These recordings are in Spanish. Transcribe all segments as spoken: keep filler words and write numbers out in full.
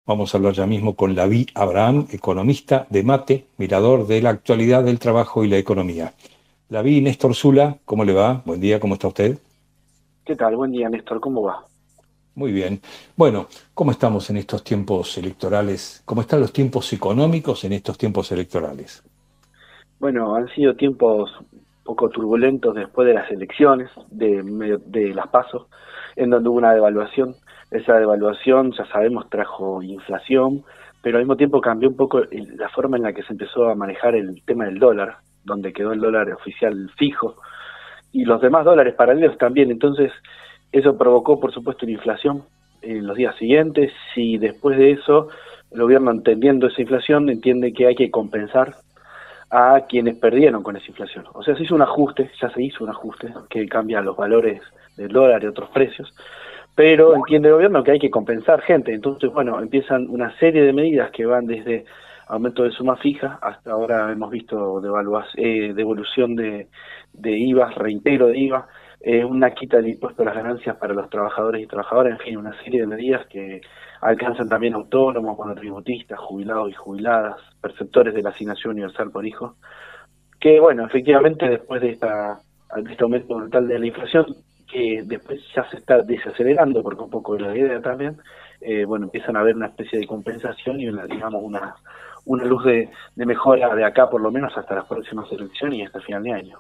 Vamos a hablar ya mismo con Laví Abraham, economista de MATE, mirador de la actualidad del trabajo y la economía. Laví, Néstor Zula, ¿cómo le va? Buen día, ¿cómo está usted? ¿Qué tal? Buen día, Néstor. ¿Cómo va? Muy bien. Bueno, ¿cómo estamos en estos tiempos electorales? ¿Cómo están los tiempos económicos en estos tiempos electorales? Bueno, han sido tiempos un poco turbulentos después de las elecciones, de, medio- de las PASO, en donde hubo una devaluación. Esa devaluación, ya sabemos, trajo inflación, pero al mismo tiempo cambió un poco el- la forma en la que se empezó a manejar el tema del dólar, donde quedó el dólar oficial fijo y los demás dólares paralelos también. Entonces, eso provocó, por supuesto, una inflación en los días siguientes y después de eso, el gobierno, entendiendo esa inflación, entiende que hay que compensar a quienes perdieron con esa inflación. O sea, se hizo un ajuste, ya se hizo un ajuste que cambia los valores del dólar y otros precios, pero entiende el gobierno que hay que compensar gente. Entonces, bueno, empiezan una serie de medidas que van desde aumento de suma fija, hasta ahora hemos visto devaluación, eh, devolución de, de I V A, reintegro de I V A, eh, una quita del impuesto a las ganancias para los trabajadores y trabajadoras, en fin, una serie de medidas que alcanzan también autónomos, monotributistas, jubilados y jubiladas, perceptores de la asignación universal por hijo, que bueno, efectivamente después de esta de este aumento brutal de la inflación, que después ya se está desacelerando, porque un poco de la idea también, eh, bueno, empiezan a haber una especie de compensación y una, digamos, una, una luz de, de mejora de acá por lo menos hasta las próximas elecciones y hasta el final de año.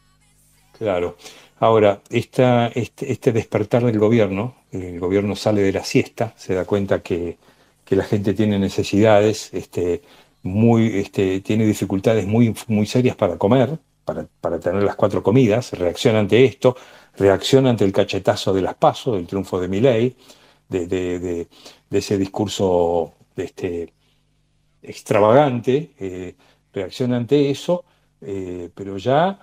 Claro. Ahora, esta, este, este despertar del gobierno, el gobierno sale de la siesta, se da cuenta que, que la gente tiene necesidades, este, muy, este, tiene dificultades muy, muy serias para comer, para, para tener las cuatro comidas, reacciona ante esto, reacciona ante el cachetazo de las PASO, del triunfo de Milei, de, de, de, de ese discurso este, extravagante, eh, reacciona ante eso, eh, pero ya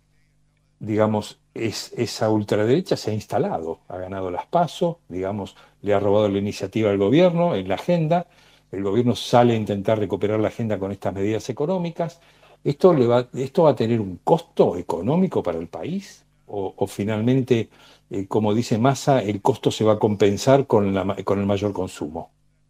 digamos, es, esa ultraderecha se ha instalado, ha ganado las PASO, digamos, le ha robado la iniciativa al gobierno en la agenda, el gobierno sale a intentar recuperar la agenda con estas medidas económicas. ¿Esto, le va, esto va a tener un costo económico para el país? ¿O, o finalmente, eh, como dice Massa, el costo se va a compensar con, la, con el mayor consumo?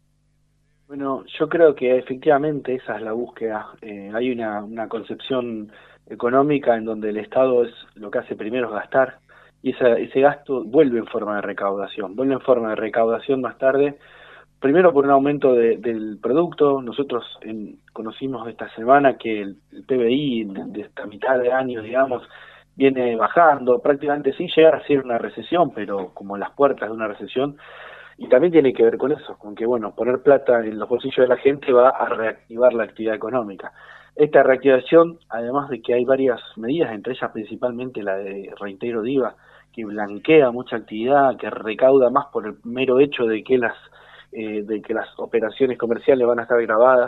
Bueno, yo creo que efectivamente esa es la búsqueda. Eh, hay una, una concepción económica en donde el Estado es lo que hace primero es gastar y esa, ese gasto vuelve en forma de recaudación, vuelve en forma de recaudación más tarde, primero por un aumento de- del producto. Nosotros en- conocimos esta semana que el, el P B I de, de esta mitad de año, digamos, viene bajando, prácticamente sin llegar a ser una recesión, pero como en las puertas de una recesión, y también tiene que ver con eso, con que, bueno, poner plata en los bolsillos de la gente va a reactivar la actividad económica. Esta reactivación, además de que hay varias medidas, entre ellas principalmente la de reintegro de I V A, que blanquea mucha actividad, que recauda más por el mero hecho de que las, eh, de que las operaciones comerciales van a estar grabadas,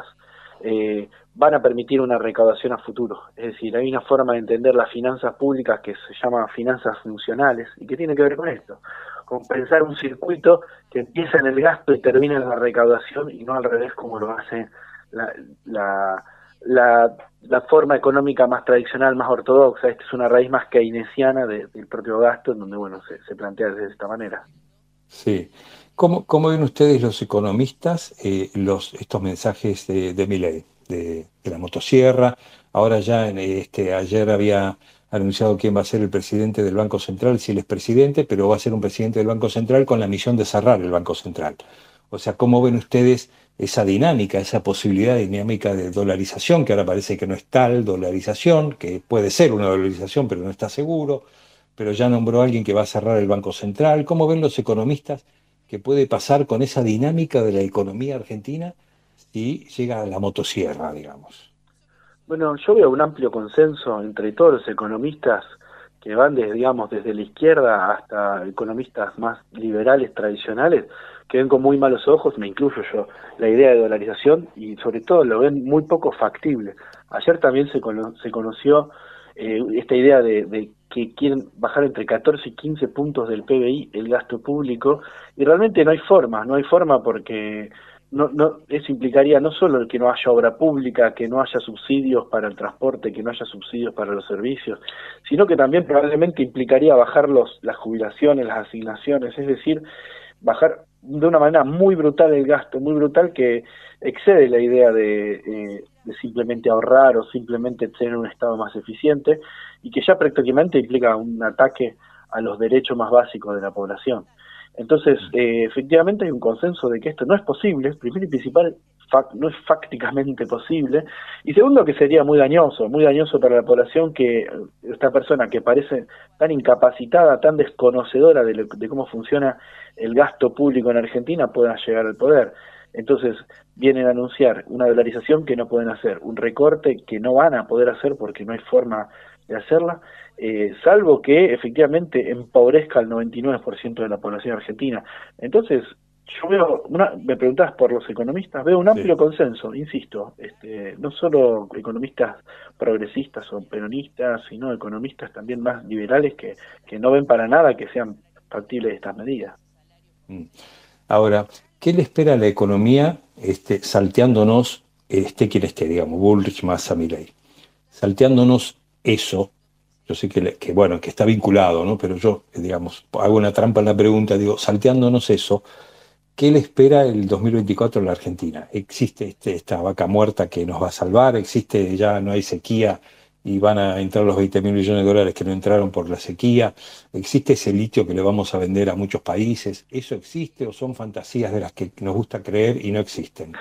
eh, van a permitir una recaudación a futuro. Es decir, hay una forma de entender las finanzas públicas que se llama finanzas funcionales y que tiene que ver con esto, con pensar un circuito que empieza en el gasto y termina en la recaudación y no al revés como lo hace la, la, la, la forma económica más tradicional, más ortodoxa. Esta es una raíz más keynesiana de, del propio gasto, en donde bueno se, se plantea de esta manera. Sí. ¿Cómo, cómo ven ustedes los economistas eh, los, estos mensajes de, de Milei, de, de la motosierra? Ahora ya, en, este, ayer había anunciado quién va a ser el presidente del Banco Central, si él es presidente, pero va a ser un presidente del Banco Central con la misión de cerrar el Banco Central. O sea, ¿cómo ven ustedes esa dinámica, esa posibilidad dinámica de dolarización, que ahora parece que no es tal dolarización, que puede ser una dolarización, pero no está seguro? Pero ya nombró a alguien que va a cerrar el Banco Central. ¿Cómo ven los economistas que puede pasar con esa dinámica de la economía argentina si llega a la motosierra, digamos? Bueno, yo veo un amplio consenso entre todos los economistas que van desde, digamos, desde la izquierda hasta economistas más liberales tradicionales, que ven con muy malos ojos, me incluyo yo, la idea de dolarización y sobre todo lo ven muy poco factible. Ayer también se, cono se conoció eh, esta idea de, de que quieren bajar entre catorce y quince puntos del P B I el gasto público y realmente no hay forma, no hay forma porque no, no, eso implicaría no solo el que no haya obra pública, que no haya subsidios para el transporte, que no haya subsidios para los servicios, sino que también probablemente implicaría bajar los, las jubilaciones, las asignaciones, es decir, bajar de una manera muy brutal el gasto, muy brutal, que excede la idea de, eh, de simplemente ahorrar o simplemente tener un Estado más eficiente, y que ya prácticamente implica un ataque a los derechos más básicos de la población. Entonces, eh, efectivamente hay un consenso de que esto no es posible, primero y principal, fac, no es fácticamente posible, y segundo, que sería muy dañoso, muy dañoso para la población, que esta persona que parece tan incapacitada, tan desconocedora de, lo, de cómo funciona el gasto público en Argentina, pueda llegar al poder. Entonces vienen a anunciar una dolarización que no pueden hacer, un recorte que no van a poder hacer porque no hay forma de hacerla, eh, salvo que efectivamente empobrezca al noventa y nueve por ciento de la población argentina. Entonces, yo veo, una, me preguntabas por los economistas, veo un Sí. amplio consenso, insisto, este, no solo economistas progresistas o peronistas, sino economistas también más liberales que, que no ven para nada que sean factibles estas medidas. Mm. Ahora, ¿qué le espera a la economía este, salteándonos, esté quien esté, digamos, Bullrich, Massa, Milei? Salteándonos eso, yo sé que, le- que, bueno, que está vinculado, ¿no? Pero yo, digamos, hago una trampa en la pregunta, digo, salteándonos eso, ¿qué le espera el dos mil veinticuatro a la Argentina? ¿Existe este, esta vaca muerta que nos va a salvar? ¿Existe, ya no hay sequía y van a entrar los veinte mil millones de dólares que no entraron por la sequía? ¿Existe ese litio que le vamos a vender a muchos países? ¿Eso existe o son fantasías de las que nos gusta creer y no existen?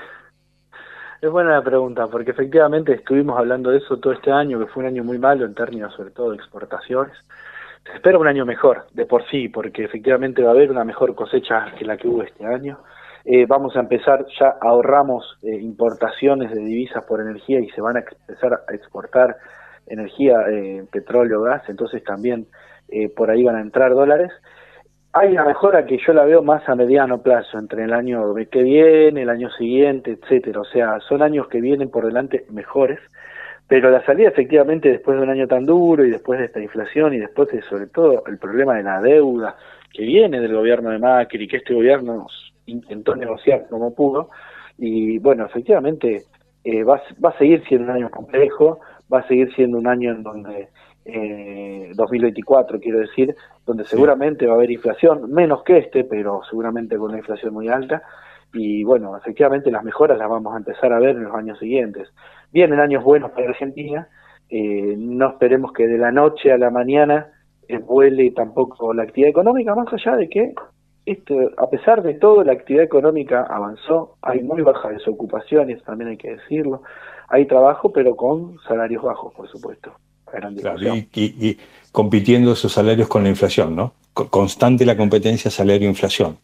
Es buena la pregunta, porque efectivamente estuvimos hablando de eso todo este año, que fue un año muy malo en términos sobre todo de exportaciones. Se espera un año mejor, de por sí, porque efectivamente va a haber una mejor cosecha que la que hubo este año. Eh, vamos a empezar, ya ahorramos eh, importaciones de divisas por energía y se van a empezar a exportar energía, eh, petróleo, gas, entonces también eh, por ahí van a entrar dólares. Hay una mejora que yo la veo más a mediano plazo, entre el año que viene, el año siguiente, etcétera. O sea, son años que vienen por delante mejores, pero la salida efectivamente después de un año tan duro y después de esta inflación y después de sobre todo el problema de la deuda que viene del gobierno de Macri, que este gobierno intentó negociar como pudo, y bueno, efectivamente eh, va, va a seguir siendo un año complejo, va a seguir siendo un año en donde, eh, dos mil veinticuatro quiero decir, donde Sí. seguramente va a haber inflación, menos que este, pero seguramente con una inflación muy alta, y bueno, efectivamente las mejoras las vamos a empezar a ver en los años siguientes. Vienen años buenos para Argentina, eh, no esperemos que de la noche a la mañana eh, vuele tampoco la actividad económica, más allá de que este, a pesar de todo la actividad económica avanzó, hay muy baja desocupación, y eso también hay que decirlo, hay trabajo pero con salarios bajos, por supuesto, gran Claro, discusión. y, y- y compitiendo esos salarios con la inflación, ¿no? Co- Constante la competencia salario-inflación.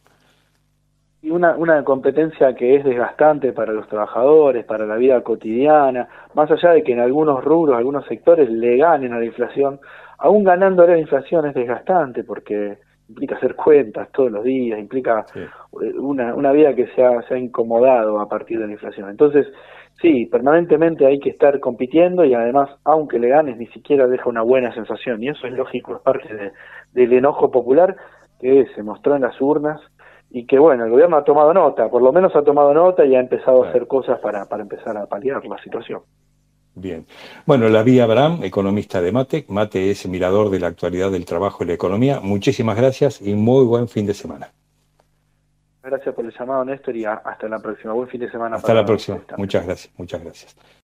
Y una, una competencia que es desgastante para los trabajadores, para la vida cotidiana, más allá de que en algunos rubros, algunos sectores le ganen a la inflación, aún ganándole a la inflación es desgastante porque implica hacer cuentas todos los días, implica Sí. eh, una, una vida que se ha, se ha incomodado a partir de la inflación. Entonces, sí, permanentemente hay que estar compitiendo y además, aunque le ganes, ni siquiera deja una buena sensación. Y eso es lógico, es parte de, del enojo popular que se mostró en las urnas y que bueno, el gobierno ha tomado nota, por lo menos ha tomado nota y ha empezado a Claro. hacer cosas para, para empezar a paliar la situación. Bien. Bueno, la vi a Abraham, economista de Mate. Mate es mirador de la actualidad del trabajo y la economía. Muchísimas gracias y muy buen fin de semana. Gracias por el llamado, Néstor, y a, hasta la próxima. Buen fin de semana Hasta la para usted próxima. también. Muchas gracias. Muchas gracias.